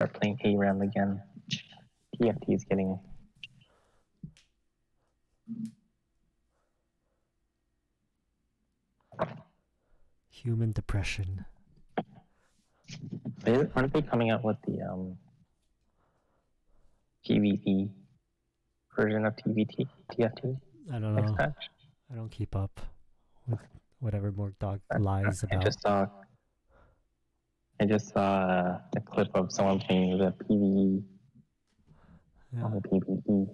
start playing ARAM again. TFT is getting... Human depression. Aren't they coming out with the PvE version of TFT? I don't know. I don't keep up with whatever Morgdog lies about. I just saw a clip of someone playing the PvE on the PvE.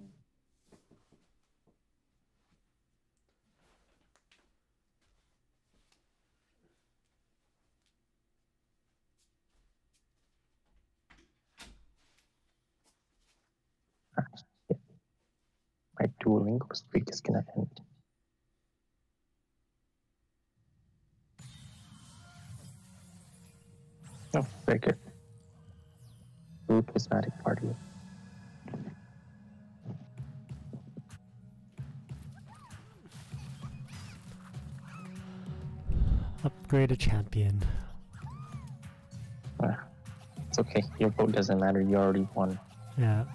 My Duolingo streak is gonna end. Oh, very good. Blue prismatic party. Upgrade a champion. It's okay. Your vote doesn't matter. You already won. Yeah.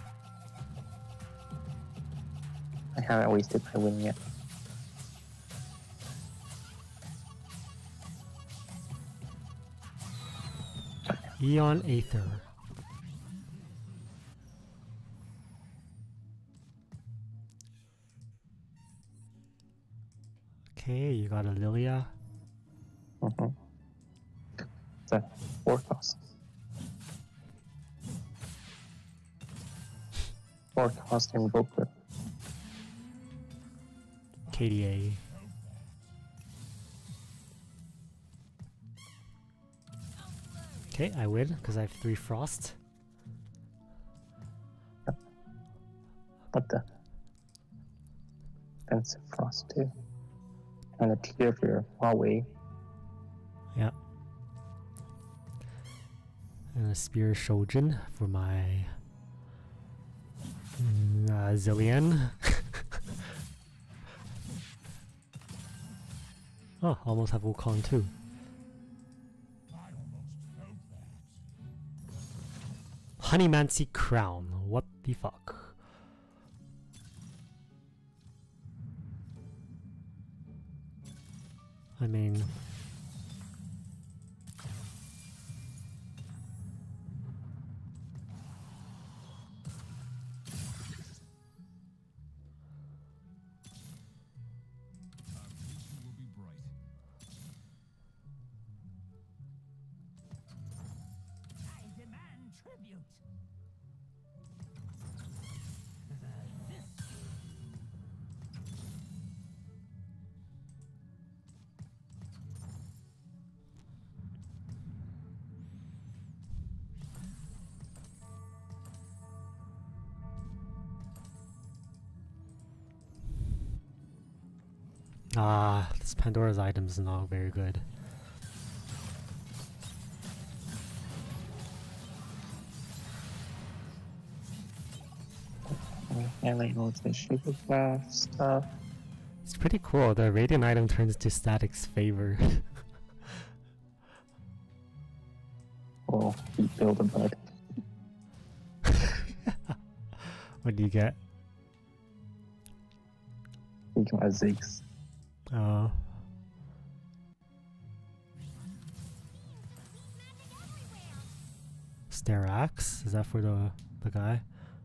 I haven't wasted my win yet. Eon Aether. Okay, you got a Lilia. It's a 4 cost. 4 cost Invoker. KDA. Okay, I win because I have 3 Frost. What the? Defensive Frost too. And a tier for your Huawei. Yeah. And a Spear Shojin for my Zillion. Oh, almost have Wukong too. Honeymancy Crown. What the fuck? I mean... this Pandora's item is not very good. I like all the Sugarcraft stuff. It's pretty cool. The Radiant item turns to Static's favor. Oh, you build a bud. What do you get? You got a Ziggs. Oh. Sterax? Is that for the guy?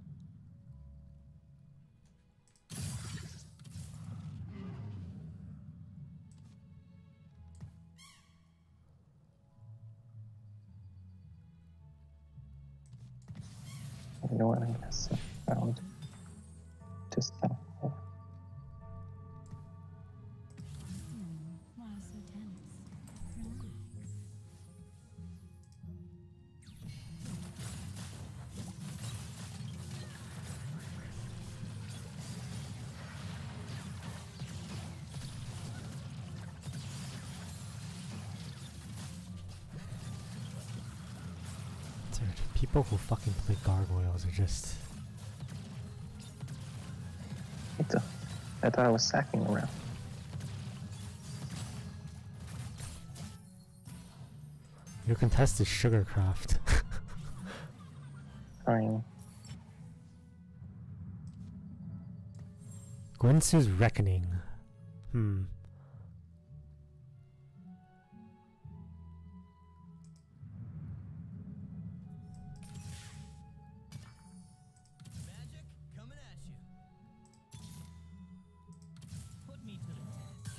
You know what? I guess I found just that. People who fucking play gargoyles are just... I thought I was sacking around. Your contest is Sugarcraft. Fine. Gwensu's Reckoning. Magic coming at you. Put me to the test.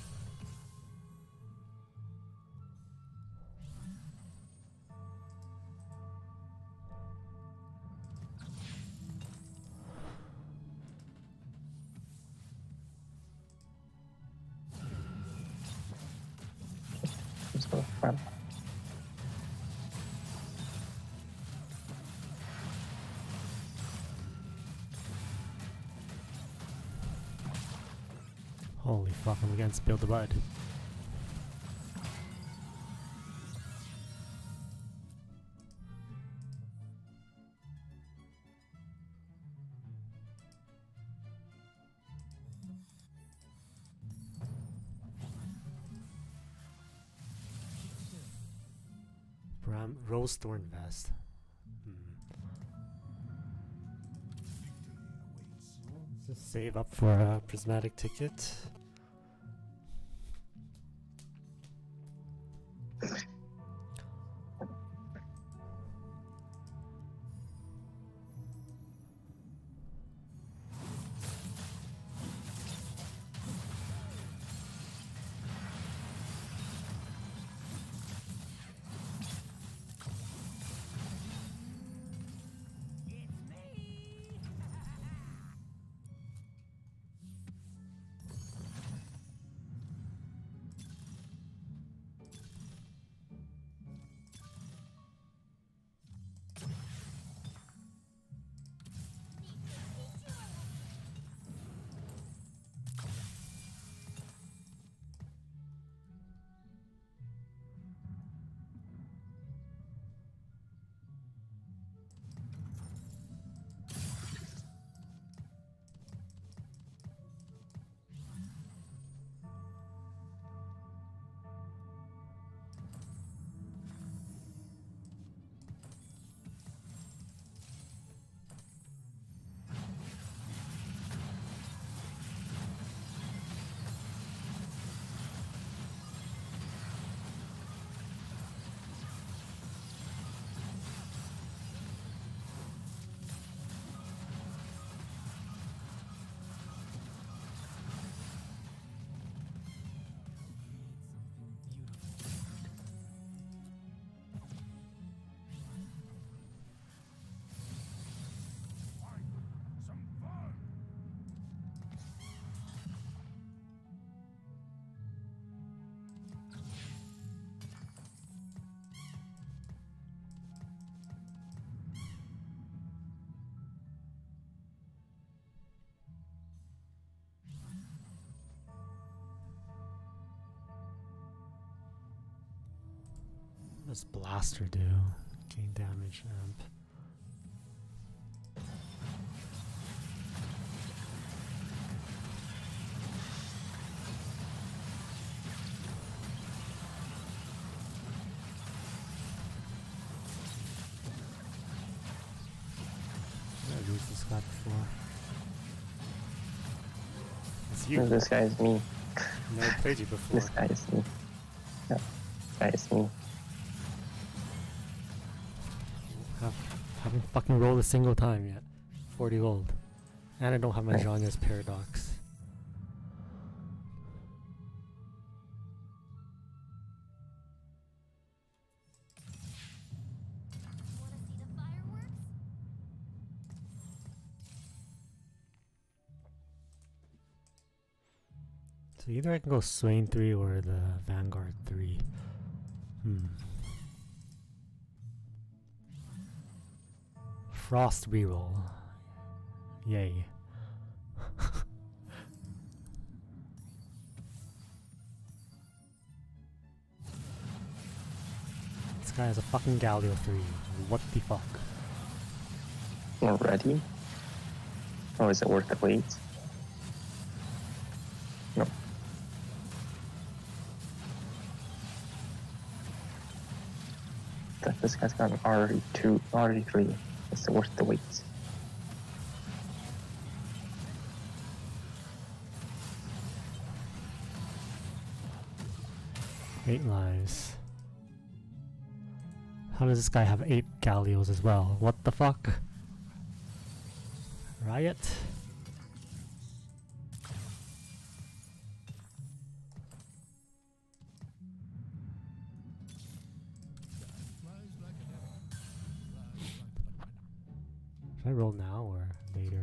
Let's go front. Holy fuck, I'm against Spill the Bud. Rose Thorn Vest. Just save up for a prismatic ticket. What does Blaster do? Gain damage amp. I've used this guy before. It's you. This guy is me. I've never played you before. This guy is me. Yeah, this guy is me. Haven't fucking rolled a single time yet. 40 gold. And I don't have my Janya's Paradox. Wanna see the fireworks? So either I can go Swain 3 or the Vanguard 3. Frost reroll. Yay. This guy has a fucking Galio 3. What the fuck? Already? Oh, is it worth the wait? No. This guy's got an RE2, RE3. It's worth the wait. 8 lives. How does this guy have 8 galleos as well? What the fuck? Riot? Should I roll now or later?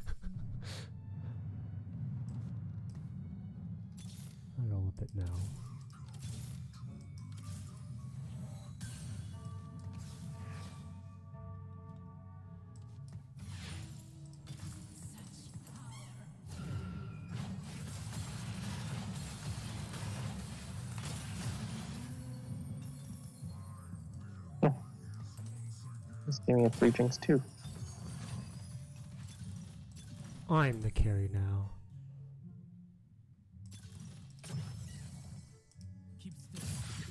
I'll roll a bit now. Just give me a free drinks too. I'm the carry now. Keep still.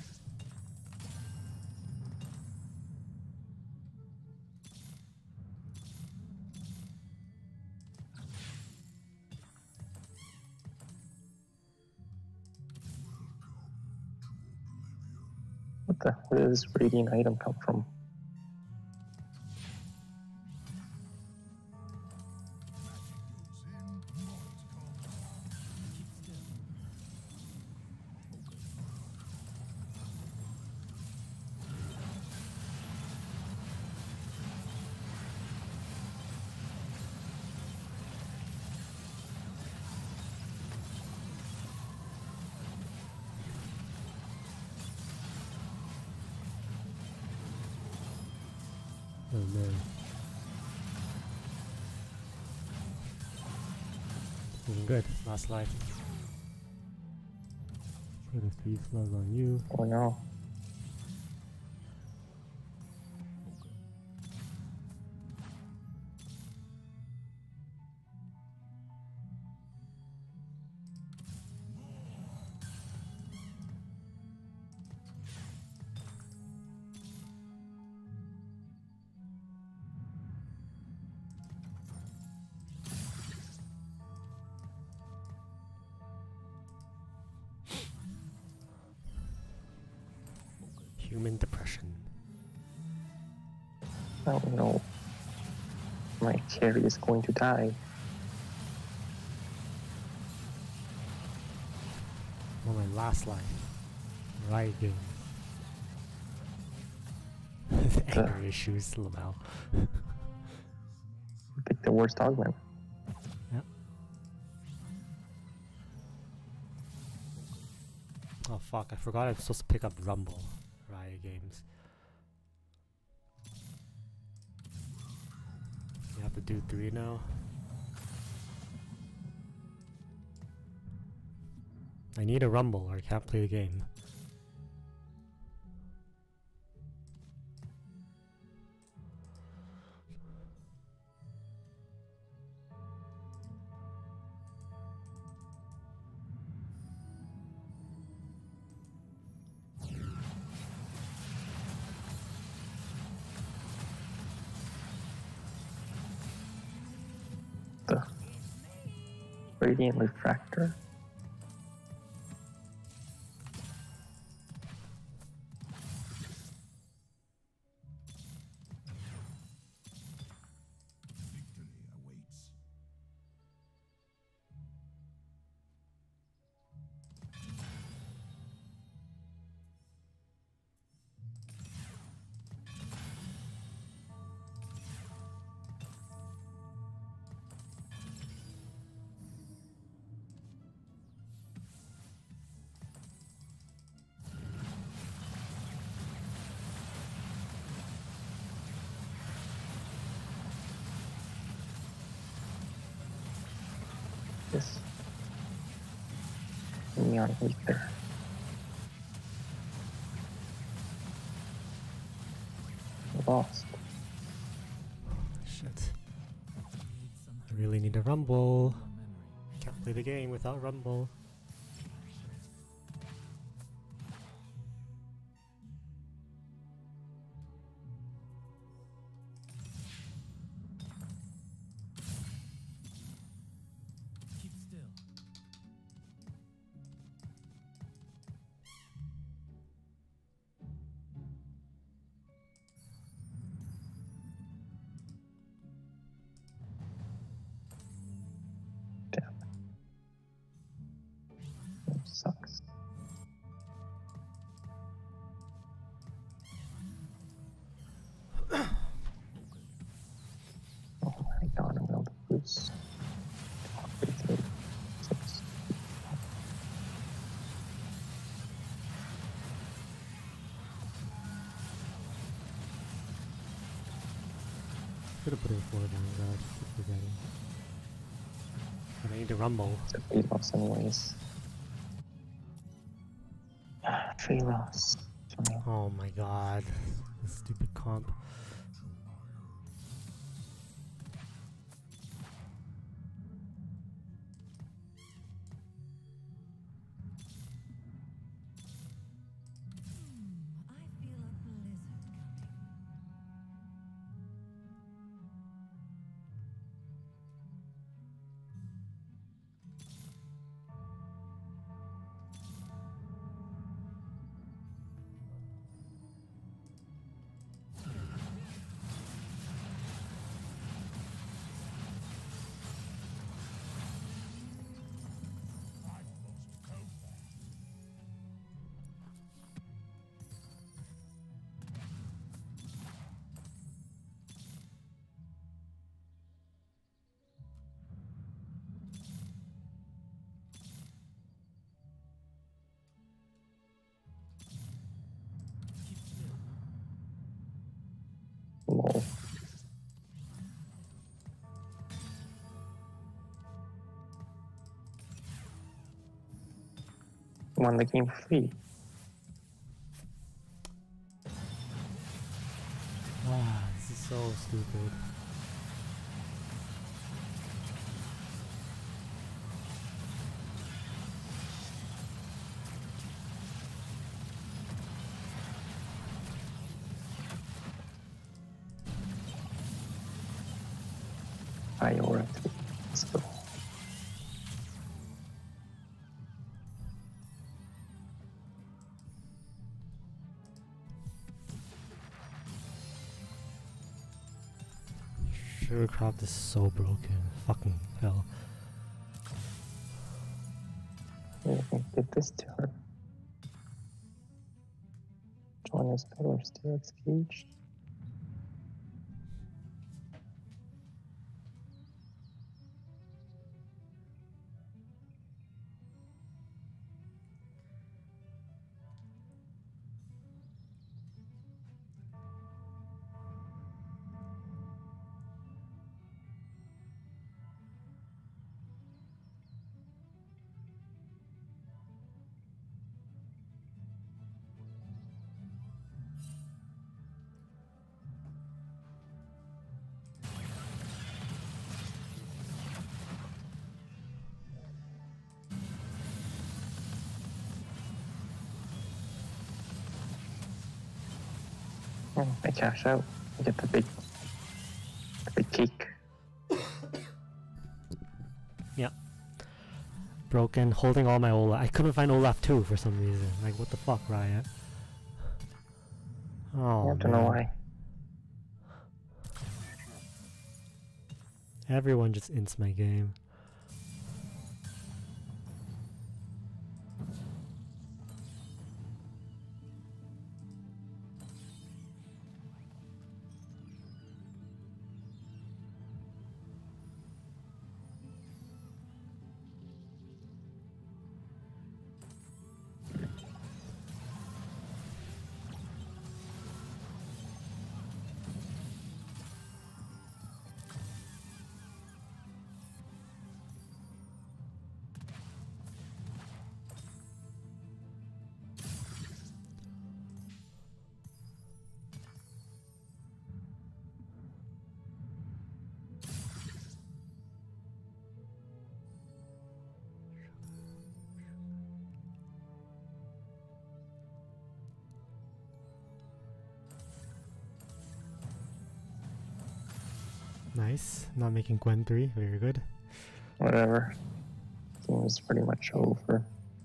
Where does this radiant item come from? Oh man. Doing good. Last life. Put a 3 slug on you. Oh no. Human depression. Oh no. My carry is going to die. On my last life. Right game. Anger issues, Lamau. Pick the worst augment. Yep. Oh fuck, I forgot I'm supposed to pick up Rumble. Riot Games. You have to do 3 now. I need a Rumble or I can't play the game. The radiant refractor. This neon ether. Lost. Shit. I really need a Rumble. Can't play the game without Rumble. should have put in 4 Vanguard. Keep forgetting. But I need to rumble. It's a free loss anyways. 3 loss. Oh my god. This stupid comp. I feel a blizzard coming. Lol. Won the game free. Ah, this is so stupid. Priority. Let's go. Sugarcraft is so broken. Fucking hell. Yeah, I did this to her. Join his pillar still cage. I cash out. I get the big cake. Yeah. Broken, holding all my Olaf. I couldn't find Olaf 2 for some reason. Like, what the fuck, Riot? Oh, I don't know why. Everyone just ints my game. Nice. Not making Gwen 3. Very good. Whatever. Game is pretty much over.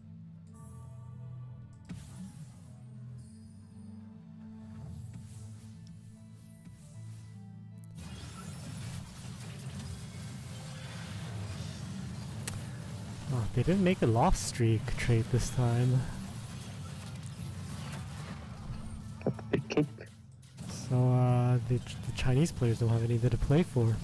Oh, they didn't make a lost streak trade this time. Got the big cake. So the Chinese players don't have anything to play for.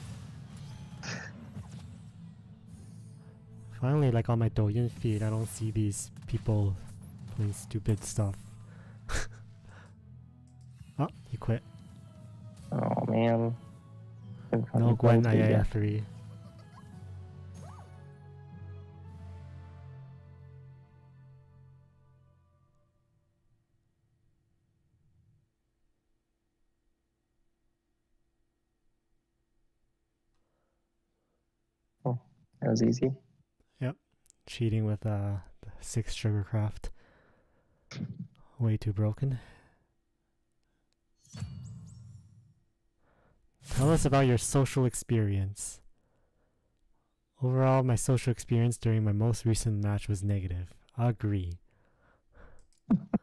Finally, like on my Douyin feed, I don't see these people playing stupid stuff. Oh, he quit. Oh man. No Gwen Ayaya 3. Oh, that was easy. Cheating with 6 Sugarcraft. Way too broken. Tell us about your social experience. Overall, my social experience during my most recent match was negative. Agree.